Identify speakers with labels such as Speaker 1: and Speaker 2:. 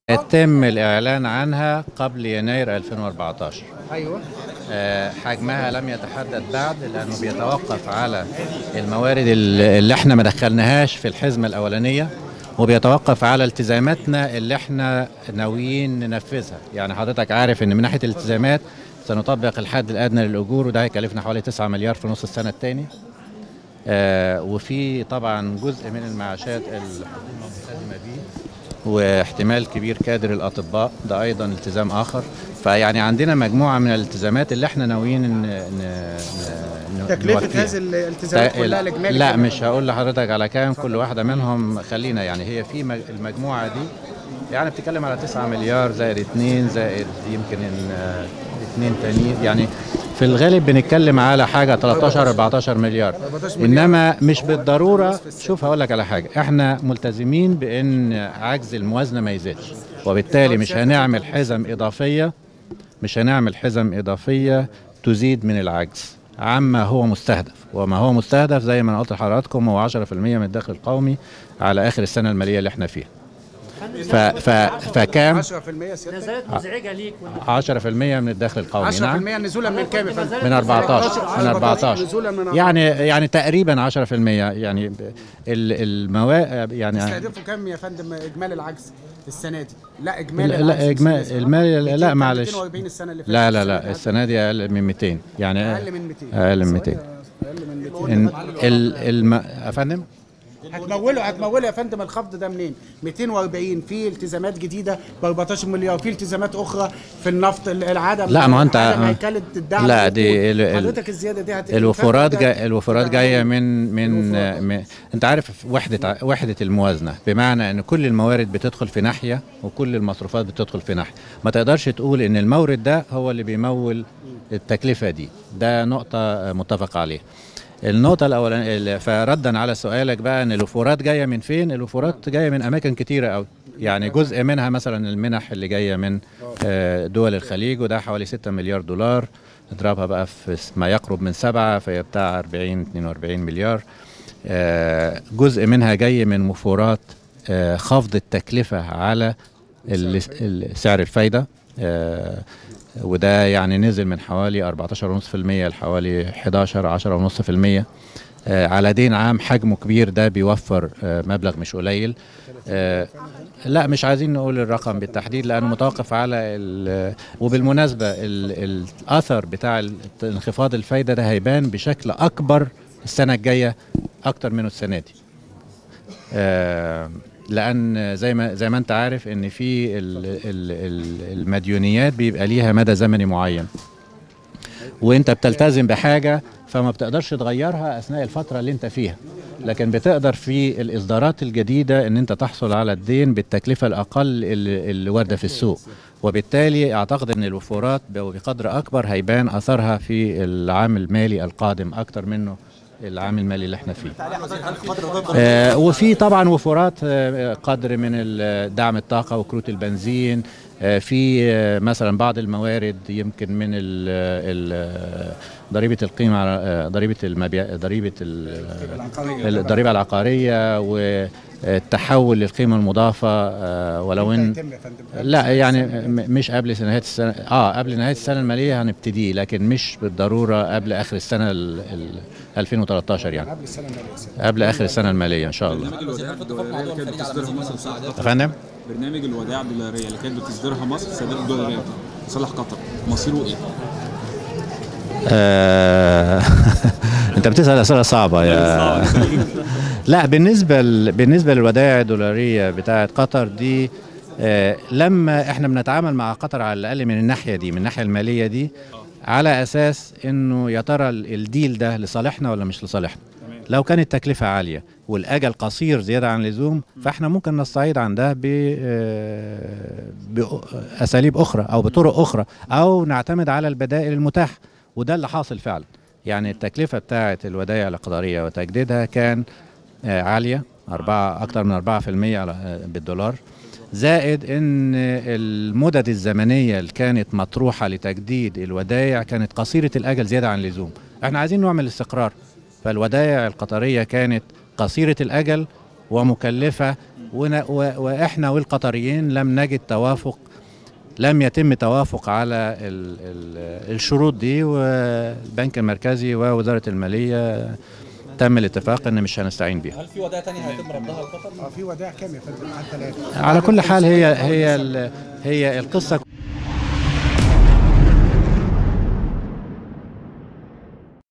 Speaker 1: يتم الإعلان عنها قبل يناير 2014.
Speaker 2: ايوه.
Speaker 1: حجمها لم يتحدد بعد لأنه بيتوقف على الموارد اللي احنا ما دخلناهاش في الحزمة الأولانية، وبيتوقف على التزاماتنا اللي احنا ناويين ننفذها. يعني حضرتك عارف ان من ناحية الالتزامات سنطبق الحد الأدنى للأجور، وده هيكلفنا حوالي 9 مليار في نص السنة الثاني. وفي طبعا جزء من المعاشات الحكومة ملتزمة بيه، واحتمال كبير كادر الأطباء ده أيضا التزام آخر. فيعني عندنا مجموعة من الالتزامات اللي احنا ناويين
Speaker 2: تكلفة هذه الالتزامات كلها الإجمالي؟
Speaker 1: لا مش هقول لحضرتك على كام كل واحدة منهم، خلينا يعني هي في المجموعة دي يعني بتتكلم على 9 مليار زائد 2 زائد يمكن 2 تانيين، يعني في الغالب بنتكلم على حاجة 13 14 مليار. إنما مش بالضرورة. شوف هقول لك على حاجة، احنا ملتزمين بأن عجز الموازنة ما يزيدش، وبالتالي مش هنعمل حزم إضافية تزيد من العجز عما هو مستهدف. وما هو مستهدف زي ما أنا قلت لحضراتكم هو 10% من الدخل القومي على آخر السنة المالية اللي احنا فيها. فكام؟
Speaker 2: 10%
Speaker 3: نزلت مزعجه ليك
Speaker 1: 10% من الدخل القومي.
Speaker 2: 10% نزولا من كام يا فندم؟
Speaker 1: من 14
Speaker 2: نزولا من
Speaker 1: يعني تقريبا 10%. يعني يعني
Speaker 2: تستهدفوا كام يا فندم اجمالي العجز السنه دي؟ لا اجمالي
Speaker 1: لا اجمالي لا معلش
Speaker 2: 240 السنه اللي فاتت.
Speaker 1: لا السنه دي اقل من 200 يعني
Speaker 2: اقل من 200
Speaker 1: يا فندم.
Speaker 2: هتمولوا يا فندم الخفض ده منين؟ 240 في التزامات جديده ب 14 مليار، في التزامات اخرى في النفط العدم.
Speaker 1: لا ما انت
Speaker 2: هيكله الدعم.
Speaker 1: لا دي
Speaker 2: حضرتك الزياده دي
Speaker 1: الوفورات جايه من انت عارف وحده الموازنه، بمعنى ان كل الموارد بتدخل في ناحيه وكل المصروفات بتدخل في ناحيه. ما تقدرش تقول ان المورد ده هو اللي بيمول التكلفه دي. ده نقطه متفق عليها. النقطة الأولانية، فردا على سؤالك بقى ان الوفورات جاية من فين؟ الوفورات جاية من أماكن كتيرة قوي. يعني جزء منها مثلا المنح اللي جاية من دول الخليج، وده حوالي 6 مليار دولار. اضربها بقى في ما يقرب من 7 فهي بتاع 42 مليار. جزء منها جاي من وفورات خفض التكلفة على سعر الفايدة، وده يعني نزل من حوالي 14.5% لحوالي 10.5%. على دين عام حجمه كبير، ده بيوفر مبلغ مش قليل. لا مش عايزين نقول الرقم بالتحديد لأنه متوقف على وبالمناسبة الأثر بتاع انخفاض الفايدة ده هيبان بشكل أكبر السنة الجاية أكتر منه السنة دي. لأن زي ما أنت عارف إن في المديونيات بيبقى ليها مدى زمني معين، وأنت بتلتزم بحاجة فما بتقدرش تغيرها أثناء الفترة اللي أنت فيها، لكن بتقدر في الإصدارات الجديدة إن أنت تحصل على الدين بالتكلفة الأقل اللي واردة في السوق. وبالتالي أعتقد أن الوفورات بقدر أكبر هيبان أثرها في العام المالي القادم أكتر منه العام المالي اللي احنا فيه. وفي طبعا وفورات قدر من دعم الطاقة وكروت البنزين. في مثلا بعض الموارد يمكن من ضريبة القيمة على الضريبة العقارية والتحول للقيمة المضافة. ولو ان لا يعني مش قبل نهاية السنة، قبل نهاية السنة المالية هنبتدي، لكن مش بالضرورة قبل آخر السنة 2013 يعني قبل آخر السنة المالية إن شاء الله. فندم
Speaker 4: برنامج الودائع الدولارية اللي كانت بتصدرها مصر صادرة الدولارية لصالح قطر، مصيره ايه؟
Speaker 1: انت بتسأل أسئلة صعبة يا لا بالنسبة للودائع الدولارية بتاعة قطر دي، لما احنا بنتعامل مع قطر على الأقل من الناحية دي، من الناحية المالية دي، على أساس انه يا ترى الديل ده لصالحنا ولا مش لصالحنا. لو كانت التكلفة عالية والأجل قصير زيادة عن اللزوم فاحنا ممكن نستعيد عن ده بأساليب أخرى أو بطرق أخرى، أو نعتمد على البدائل المتاحة، وده اللي حاصل فعلا. يعني التكلفة بتاعة الودائع القطرية وتجديدها كان عالية، أكتر من 4% بالدولار، زائد ان المدد الزمنية اللي كانت مطروحة لتجديد الودائع كانت قصيرة الأجل زيادة عن اللزوم. احنا عايزين نعمل استقرار، فالودائع القطرية كانت قصيرة الأجل ومكلفة، وإحنا والقطريين لم يتم توافق على الشروط دي، والبنك المركزي ووزارة المالية تم الاتفاق ان مش هنستعين بيها.
Speaker 3: هل في ودائع تانية هيتم ردها لقطر؟
Speaker 2: في ودائع كام يا فندم؟
Speaker 1: على كل حال هي القصة